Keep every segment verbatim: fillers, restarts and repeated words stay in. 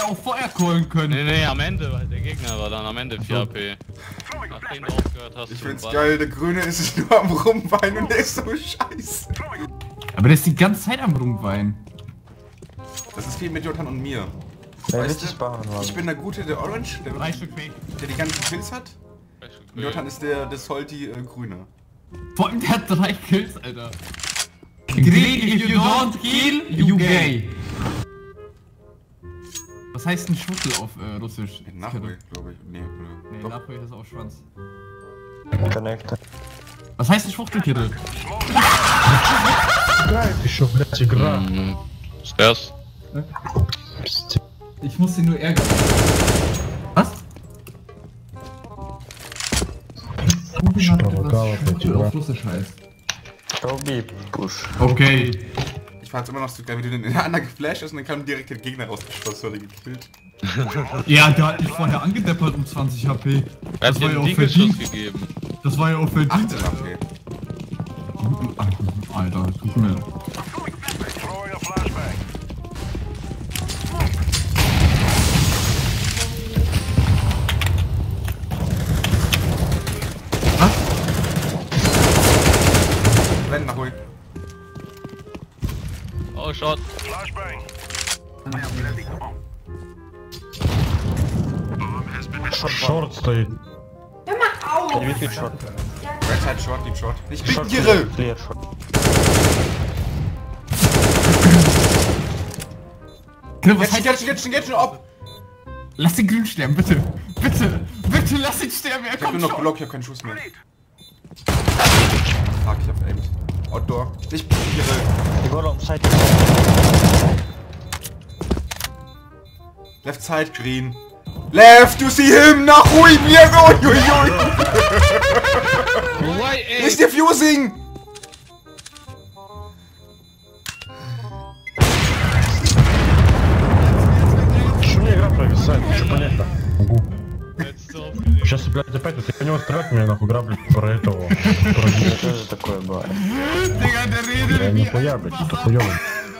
auch vorher callen können. Nee, nee, am Ende, weil der Gegner war dann am Ende vier A P. Nachdem du aufgehört hast. Ich find's geil, der Grüne ist nur am Rumweinen und der ist so scheiße. Aber der ist die ganze Zeit am Rumweinen. Das ist viel mit Jotan und mir. Ja, Weißt richtig du, ich bin der Gute, der Orange, der, Drei Stück B. der die ganzen Kills hat. Und Jotan ist der, der Salty äh, Grüne. Vor allem der hat drei Kills, Alter. Green, if you don't kill, you gay. Was heißt ein Schwuchtel auf äh, Russisch? Nachweh, glaube ich. Nee, oder? Nee, Doch. Nachweh ist auch Schwanz. Connector. Was heißt ein Schwuchtel, Kirill? Ты шо, блядь, игра? Stairs. Ich muss ihn nur ärgern. Was? Schwuchtel auf Russisch heißt. Tobi, push. Okay. Ich fand's immer noch so geil, wie du den in der anderen geflasht hast und dann kam direkt der Gegner rausgeschossen oder gekillt. Ja, der hat mich vorher angedeppert um zwanzig H P. Er hat dir einen Diegelschuss gegeben. Das war ja auch verdient. achtzehn H P. Alter, das tut mir. Was? Wenn, nach ruhig. Oh, Shot. Шорт стоит. Repeat shot. Red Side Short, Deep Short. Ich bin Short Kirill! clear shot. Grill, was Jetzt, heißt jetzt, jetzt, jetzt, jetzt, ab! Lass den Grün sterben, bitte! Bitte! Bitte lass ihn sterben, er Ich hab kommt nur noch schon! Block, ich hab keinen Schuss mehr. Fuck, ich hab aimed. Outdoor. Ich bin Kirill. You go on side. Left side, green. Left, you see him! Nach ruhig, mir! Uiuiui! Why, ey? Ist defusing! Что мне игра провисает? Что понять-то? Могу. Сейчас, блядь, опять вот я по него стрелять, мне нахуй игра, блядь, про этого. Про Мне тоже такое бывает. Digga, der Я redet не wie хуя, блядь, это хуёвый.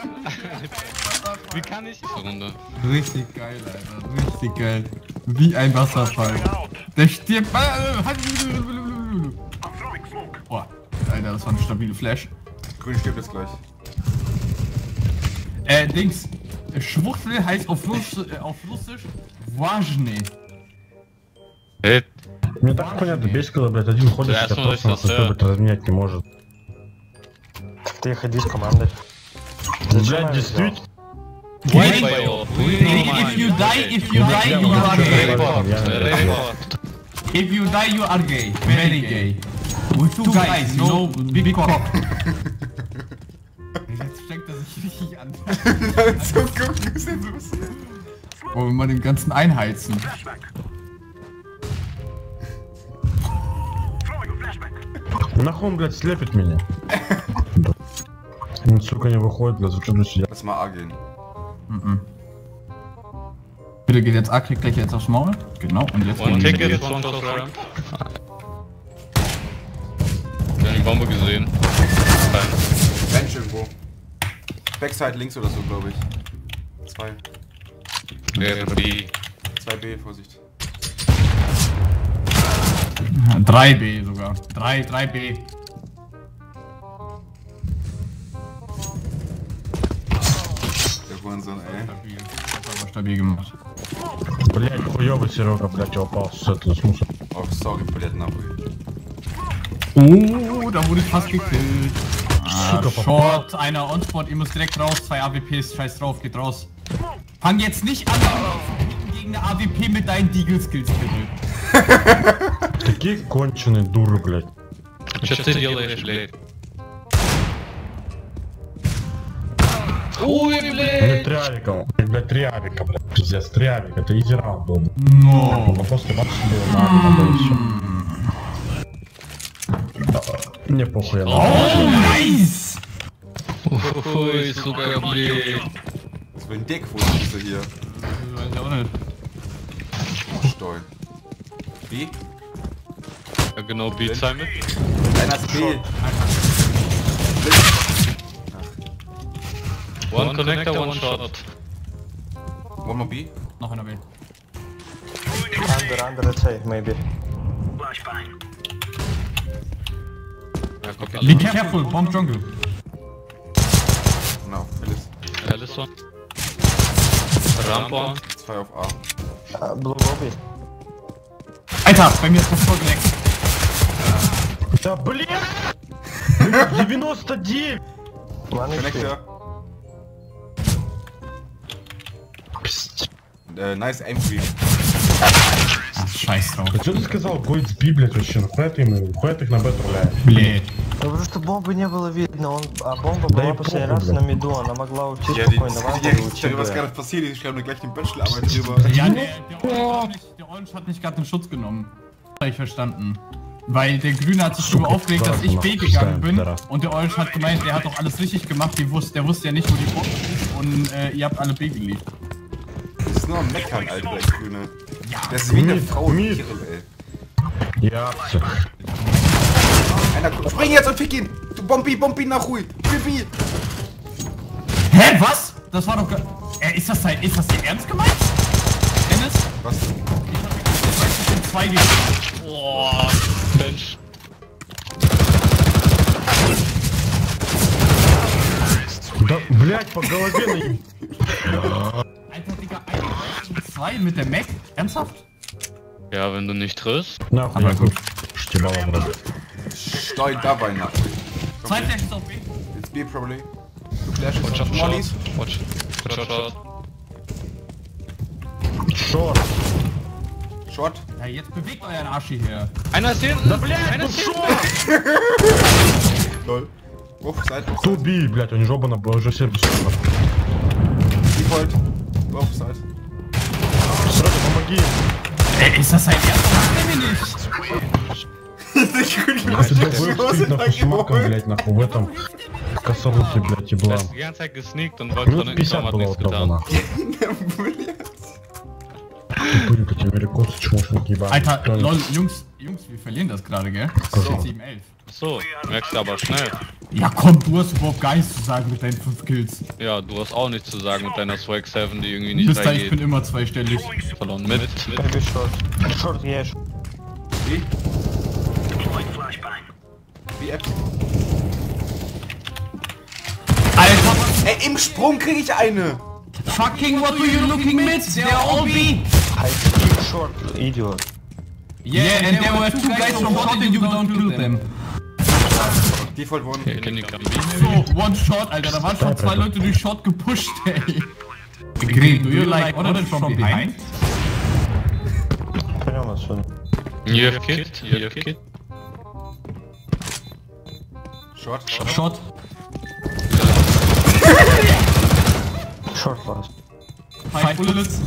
Wie kann ich diese Runde? Richtig geil, Alter. Richtig geil. Wie ein Wasserfall. Der stirbt. Boah, Alter, das war eine stabile Flash. Grün stirbt jetzt gleich. Äh, Dings. Schwuchtel heißt auf, Russ äh, auf Russisch Важный. Эй, Мне так понятно, бесит, когда, блядь, один ходит, Да, себя смотри, просто сейчас, нахуй, блядь, разменять не может. Ты ходи с командой. Блядь, действительно. why, boy? If you die, if you die, you are gay. Report, report. If you die, you are gay. Very gay. With two guys, you know, big cock. Jetzt steckt er sich richtig an. So gucken, ist denn los? Wollen wir mal den ganzen einheizen? Нахуй он, блядь, слепит меня. Он, сука, не выходит, блядь, зачем тут сидят? Lass mal A gehen. Mhm. Bitte geht jetzt A, kriegt gleich jetzt aufs Maul. Genau, und jetzt One gehen wir Ticket, jetzt. one close ramp. Ich hab die Bombe gesehen. Nein. Bench irgendwo. Backside links oder so, glaube ich. Zwei. Der B. Zwei B, Vorsicht. drei B sogar. drei, drei B. Der Hurensohn, ey. Stabil. Das hat aber stabil gemacht. Блядь, хуёвый Серега, блядь, я упал с этого с мусора. Oh, sorry, блядь, нахуй. Oh, da wurde ich fast gekillt. Ah, Suka, Short, einer On-Spot, ihr müsst direkt raus, zwei A W Ps, scheiß drauf, geht raus. Fang jetzt nicht an, gegen eine A W P mit deinen Deagle-Skills, bitte. Такие конченые дуры, блядь. Что ты делаешь, блядь? Ой, Блядь, блядь! три авика, блядь, три авика, блядь, пиздец, три авика, это изи раунд был. Но. Но после матча было на авика, да и всё. Мне похуй, я на Oh, nice! Ой, сука, блядь. Was für ein Deckfuß ist er hier? Weiß ich auch nicht. Steu. B? Ja, genau, B-Time mit. Einer ist B. One connector, one shot. One more B? Noch einer will. Under, under, let's say, maybe. Ja, kommt Be alle. careful, bomb jungle. No, Alice. Ellison. Rampa. Zwei auf A. Uh, blue lobby. Alter, bei mir ist das voll geleckt. Да блин! девяносто девять! One H P. Connector. Äh, nice aim for you. Ach, scheiß drauf. А что ты сказал? Гойд сби, блядь, вообще, нахуя ты ему, нахуя ты их на Б отправляешь? Блядь. Ну просто бомбы не было видно, он, а бомба Да была и последний похуй, раз блядь. на миду, она могла уйти Ja, die, спокойно в die, Андер и die, уйти die, was Б. gerade passiert ist, ich schreibe gleich eine Bachelorarbeit drüber. Ja, der, der Orange hat nicht, der Orange hat nicht gerade den Schutz genommen. Das hab ich verstanden. Weil der Grüne hat sich darüber aufgeregt, dass ich B gegangen bin. Und der Orange hat gemeint, der hat doch alles richtig gemacht. Die wusste, der wusste ja nicht, wo die Bombe ist. Und äh, ihr habt alle B geliebt. Das ist nur am Meckern, Alter, der Grüne. Das ist wie eine Miet, Frau, Miet. Kirill, Ja, все. ey. Einer, spring jetzt und fick ihn! Du Bombi, Bombi nach Ruhe! Bibi! Hä, was? Das war doch gar... Äh, ist das dein... Ist das dir ernst gemeint? Dennis? Was? Ich weiß, ich bin zwei gegen... Boah, Mensch. Да, блядь, по голове на... Alter, Digga, eins gegen zwei mit der Mac? Ernsthaft? Ja, wenn du nicht triffst. Нахуй, Aber я gut. штебала, брат. Steu dabei nach. Zwei Flashes auf B. It's B probably. Du Flash, Watch out, Mollies. shot. Watch. Shot, shot. Шорт. Short. Ja, jetzt bewegt euren Arsch hierher. Einer ist hinten. Einer ist hinten. Lol. Wurf, Side, Wurf, Ту Side. би, блядь, у них жоба на уже сервис. Default. Wurf, Side. Сразу помоги. Ey, ist das sein Ernst? Macht er mir nicht. Ich bin Я тебя выпустить нахуй с маком, блядь, нахуй, в этом косорухе, блядь, Er еблам. ist die ganze Zeit gesneakt und wollte von Минут hinten kommen, пятьдесят hat было nichts отрубано. getan. Тупые эти американцы, чмошники ебаные. Alter, Реально. lol, Jungs, Jungs, wir verlieren das gerade, gell? So. sieben elf. So, merkst du aber schnell. Ja komm, du hast überhaupt gar nichts zu sagen mit deinen fünf Kills. Ja, du hast auch nichts zu sagen mit deiner Swag sieben, die irgendwie Bis nicht da, ich bin reingeht. immer zweistellig. Verloren mit, mit. Maybe short. Short, yes. B. B App. Alter, Ey, im Sprung krieg ich eine! fucking what were you looking mid? They're all B. I keep short, idiot. Yeah, and there were two guys from short and you don't kill them. Default one. Okay, kenn ich gar nicht. So, one shot, Alter, da waren schon zwei Leute durch Short gepusht, ey. Green, do you like orange from behind? Понял отсюда. You have kid, you have kid. Short. Shot. Short last. Five bullets.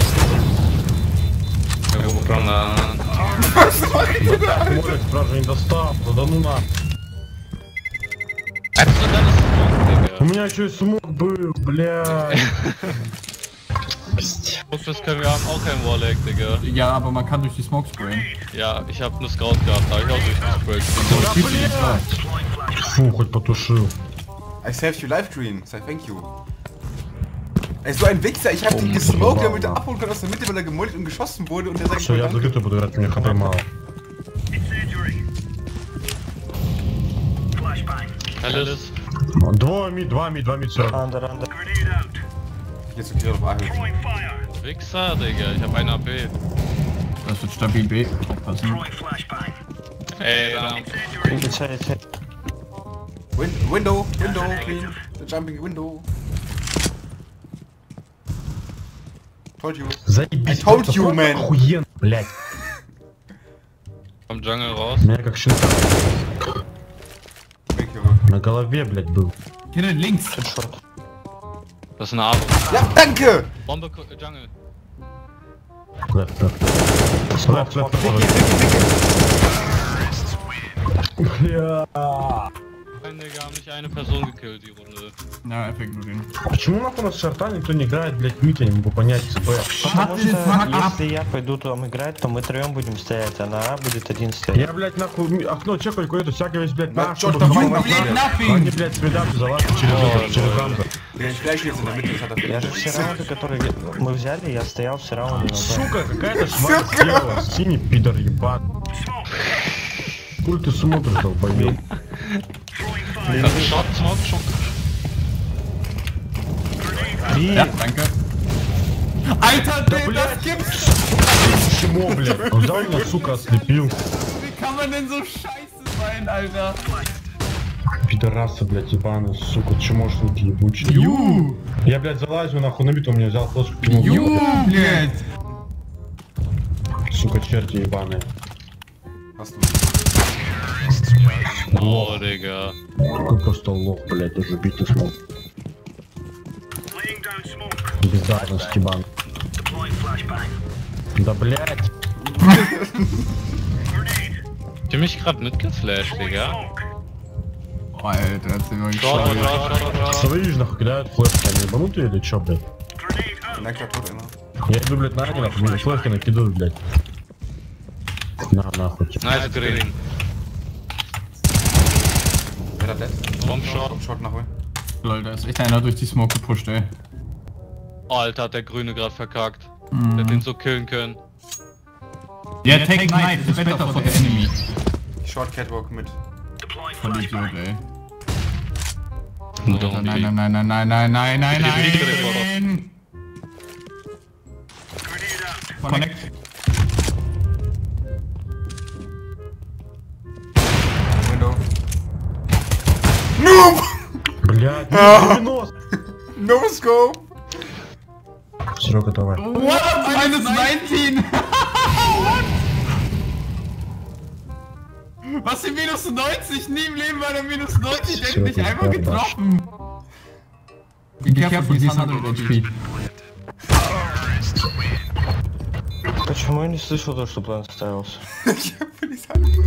Правда, Блядь, сразу не достал, да ну на. У меня еще и смог был, блядь. Guck, das können wir haben auch kein Warlag, Digga. Ja, aber man kann durch die Smoke sprayen. Ja, ich hab nur Scout gehabt, da hab ich auch durchgesprayt. Фу, хоть потушил. I saved you life, Green. Say thank you. Ey, so ein Wichser, ich hab den gesmoked, damit er abholen kann aus der Mitte, weil er gemoldet und geschossen wurde und der sagt Все, я danke. закрытый буду играть, мне хп мало. Alice. Два ми, два ми, два ми, все. Under, under. Jetzt okay, auf A hilft. Wichser, Digga, ich hab einen A P. Das wird stabil B. Aufpassen. Ey, da. It's A, it's A. Win window, window, clean. The jumping window. Told you. Заебись. I told просто you, просто man. Охуенно, блядь. Vom Jungle raus. Меня как щенка. Weg, Junge. На голове, блядь, был. Kill links. It's short. Das ist eine Abo. Ja, danke! Bombe, äh, Jungle. Left, left. Left, left, Vicky, left. Vicky, Vicky. Бля. Nein, Digga, haben nicht eine Person gekillt die Runde. Ja, effekt nur den. Почему нахуй на шарта никто не играет, блядь, Митя, не могу понять, ЦП. Потому что если я пойду там играть, то мы троем будем стоять, а на А будет один стоять. Я, блядь, нахуй окно чекаю, какое-то всякое, блядь, Да, на, чёрт, чтобы давай, думать, блядь, надо. нафиг! Они, блядь, стрелят, залазят через это, через рамку. Блядь, фляж есть in der Mitte, das hat er Я же все раунды, которые мы взяли, я стоял все раунды на Б. Сука, какая-то шваль сделала, синий пидор ебан. Хуй ты смотришь, долбоёб. Shot, Smoke, Shot. Ja, danke. Alter, Да, den, блядь. das gibt's! Почему, блядь? Он взял меня, сука, ослепил. Wie kann man denn so scheiße sein, Alter? Пидорасы, блядь, ебаные, сука, чмошники ебучие. Ю! Я, блядь, залазил нахуй на биту, у меня взял флешку, кинул. Ю, блядь! Сука, черти ебаные. Hast du. Oh, Digga. Какой просто лох, блядь, уже битый смог. Бездарность, ебан. Да, блядь. Habt ihr mich gerade mitgeflasht, Digga? Oh, Alter, hat sie mir Shot, geschossen. Shot, Shot, Shot. Смотришь, нахуй кидают флешки, они ебанутые или чё, блядь? Connector tot immer. Я иду, блядь, на один, нахуй, мне флешки накидывают, блядь. На, нахуй. Nice green. Wer hat das? Bomb Shot. Bomb Shot nachholen. Lol, da ist echt einer durch die Smoke gepusht, ey. Alter, hat der Grüne gerade verkackt. Der hätte den so killen können. Yeah, take knife, it's better for the enemy. Short Catwalk mit. Voll Idiot, ey. Nur Alter, nein, nein, nein, nein, nein, nein, nein, nein, nein! Connect. Window. Noob! Блядь, девяносто. No scope! Серега, давай. What? Minus neunzehn! Was für minus neunzig? Nie im Leben war der minus neunzig, der hat mich einmal getroffen! Be careful, he's one hundred H P. Почему я не слышал то, что план ставился? Ich hab nicht